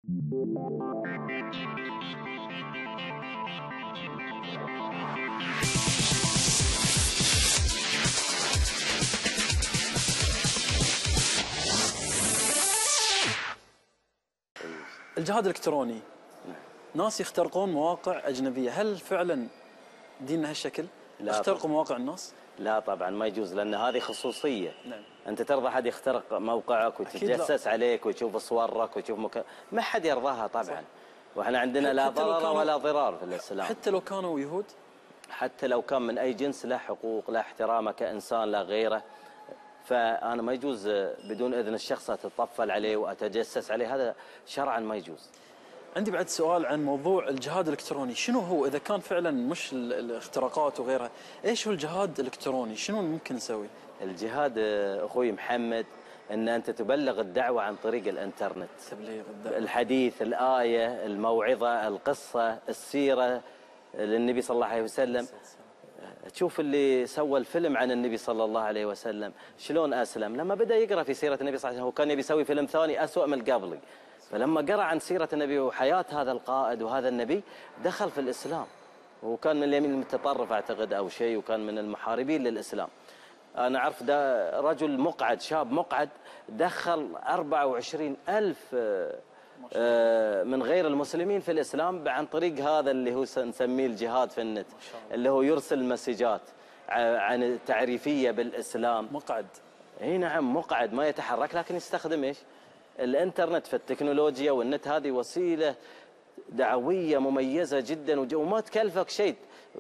الجهاد الإلكتروني، ناس يخترقون مواقع أجنبية، هل فعلا ديننا هالشكل؟ يخترقوا مواقع الناس؟ لا طبعا ما يجوز، لأن هذه خصوصية. نعم. أنت ترضى حد يخترق موقعك ويتجسس عليك ويشوف صورك ويشوف ما حد يرضاها طبعا. صح. وإحنا عندنا لا ضرر ولا ضرار في الإسلام. حتى لو كانوا يهود؟ حتى لو كان من أي جنس له حقوق، له احترامه كإنسان لا غيره. فأنا ما يجوز بدون إذن الشخص أتطفل عليه وأتجسس عليه، هذا شرعا ما يجوز. عندي بعد سؤال عن موضوع الجهاد الإلكتروني، شنو هو إذا كان فعلا مش الاختراقات وغيرها؟ إيش هو الجهاد الإلكتروني؟ شنو ممكن نسوي؟ الجهاد أخوي محمد أن أنت تبلغ الدعوة عن طريق الإنترنت. تبليغ الدعوة، الحديث، الآية، الموعظة، القصة، السيرة للنبي صلى الله عليه وسلم. تشوف اللي سوى الفيلم عن النبي صلى الله عليه وسلم شلون أسلم، لما بدأ يقرأ في سيرة النبي صلى الله عليه وسلم، هو كان يبي يسوي فيلم ثاني أسوأ من قبل، فلما قرأ عن سيرة النبي وحياة هذا القائد وهذا النبي دخل في الإسلام، وكان من اليمين المتطرف أعتقد أو شيء، وكان من المحاربين للإسلام. أنا أعرف ده رجل مقعد، شاب مقعد، دخل 24,000 من غير المسلمين في الإسلام عن طريق هذا اللي هو نسميه الجهاد في النت، اللي هو يرسل مسجات عن التعريفية بالإسلام. مقعد. اي نعم مقعد، ما يتحرك، لكن يستخدم ايش؟ الانترنت. في التكنولوجيا والنت هذه وسيلة دعوية مميزة جدا وما تكلفك شيء،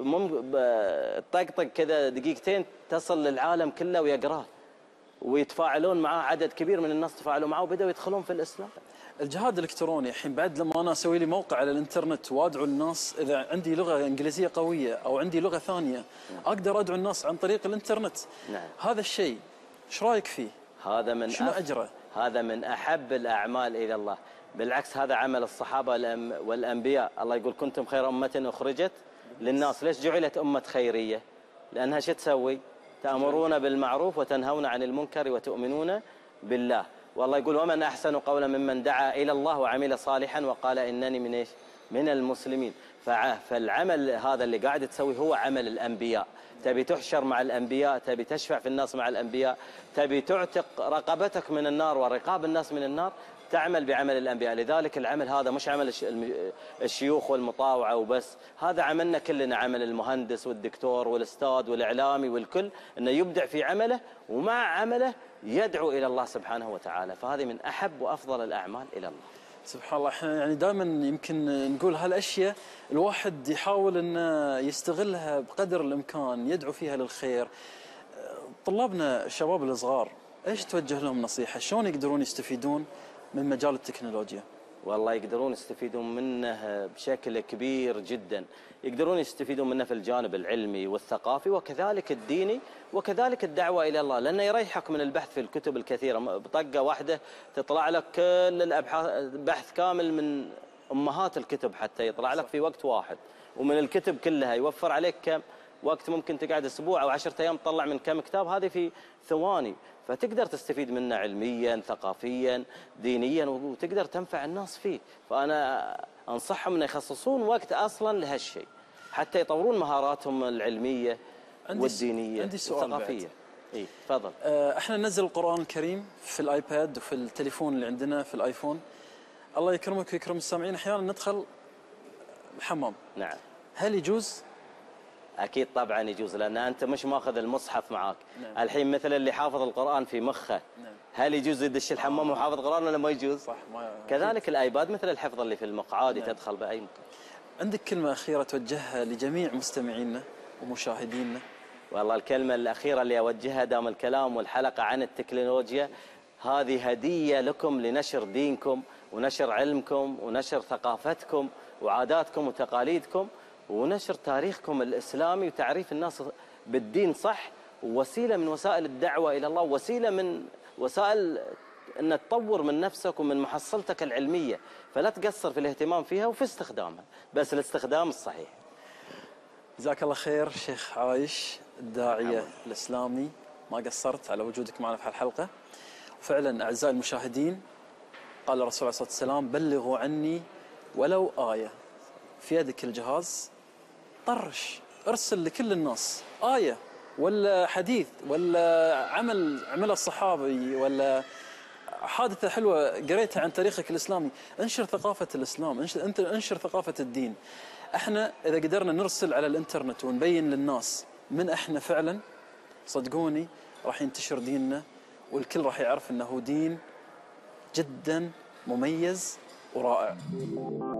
طقطق كذا دقيقتين تصل للعالم كله ويقراه ويتفاعلون معاه، عدد كبير من الناس تفاعلوا معه وبدأوا يدخلون في الإسلام. الجهاد الإلكتروني الحين بعد لما أنا أسوي لي موقع على الإنترنت وأدعو الناس، إذا عندي لغة إنجليزية قوية أو عندي لغة ثانية أقدر أدعو الناس عن طريق الإنترنت. نعم. هذا الشيء إيش رأيك فيه؟ هذا من شنو أجره؟ هذا من أحب الأعمال إلى الله، بالعكس هذا عمل الصحابة والأنبياء. الله يقول كنتم خير أمة أخرجت للناس. ليش جعلت أمة خيرية؟ لأنها شو تسوي؟ تأمرون بالمعروف وتنهون عن المنكر وتؤمنون بالله. والله يقول ومن أحسن قولا ممن دعا إلى الله وعمل صالحا وقال إنني من إيش؟ من المسلمين. فالعمل هذا اللي قاعد تسوي هو عمل الأنبياء. تبي تحشر مع الأنبياء، تبي تشفع في الناس مع الأنبياء، تبي تعتق رقبتك من النار ورقاب الناس من النار، تعمل بعمل الأنبياء. لذلك العمل هذا مش عمل الشيوخ والمطاوعة وبس، هذا عملنا كلنا، عمل المهندس والدكتور والأستاذ والإعلامي والكل، أنه يبدع في عمله ومع عمله يدعو إلى الله سبحانه وتعالى. فهذه من أحب وأفضل الأعمال إلى الله. سبحان الله. احنا يعني دائما يمكن نقول هالاشياء الواحد يحاول انه يستغلها بقدر الامكان، يدعو فيها للخير. طلابنا الشباب الصغار ايش توجه لهم نصيحه؟ شلون يقدرون يستفيدون من مجال التكنولوجيا؟ والله يقدرون يستفيدون منه بشكل كبير جدا، يقدرون يستفيدون منه في الجانب العلمي والثقافي وكذلك الديني وكذلك الدعوة إلى الله، لأنه يريحك من البحث في الكتب الكثيرة. بطقة واحدة تطلع لك كل الأبحاث، بحث كامل من أمهات الكتب حتى يطلع لك في وقت واحد، ومن الكتب كلها يوفر عليك كم وقت، ممكن تقعد أسبوع أو 10 أيام تطلع من كم كتاب، هذه في ثواني. فتقدر تستفيد منه علميا ثقافيا دينيا وتقدر تنفع الناس فيه. فأنا أنصحهم أن يخصصون وقت أصلا لهالشيء حتى يطورون مهاراتهم العلمية والدينية والثقافية. إيه تفضل. احنا ننزل القرآن الكريم في الآيباد وفي التليفون اللي عندنا في الآيفون. الله يكرمك ويكرم السامعين، أحيانا ندخل الحمام. نعم. هل يجوز؟ أكيد طبعا يجوز، لأن أنت مش ماخذ المصحف معك. نعم. الحين مثل اللي حافظ القرآن في مخه. نعم. هل يجوز يدش الحمام وحافظ قرآن ولا ما يجوز؟ صح. كذلك الآيباد مثل الحفظ اللي في المقعد. نعم. تدخل بأي مكان. عندك كلمة أخيرة توجهها لجميع مستمعينا ومشاهدينا؟ والله الكلمة الأخيرة اللي أوجهها دام الكلام والحلقة عن التكنولوجيا، هذه هدية لكم لنشر دينكم ونشر علمكم ونشر ثقافتكم وعاداتكم وتقاليدكم ونشر تاريخكم الإسلامي وتعريف الناس بالدين صح، ووسيلة من وسائل الدعوة إلى الله، وسيلة من وسائل أن تطور من نفسك ومن محصلتك العلمية. فلا تقصر في الاهتمام فيها وفي استخدامها، بس الاستخدام الصحيح. جزاك الله خير شيخ عايش الداعية الإسلامي، ما قصرت على وجودك معنا في هالحلقة. وفعلا أعزائي المشاهدين قال الرسول عليه الصلاة والسلام: بلغوا عني ولو آية. في يدك الجهاز، طرش، ارسل لكل الناس آية ولا حديث ولا عمل الصحابي ولا حادثة حلوة قريتها عن تاريخك الإسلامي. انشر ثقافة الإسلام، انشر ثقافة الدين. احنا إذا قدرنا نرسل على الإنترنت ونبين للناس من احنا فعلا، صدقوني راح ينتشر ديننا، والكل راح يعرف انه دين جدا مميز ورائع.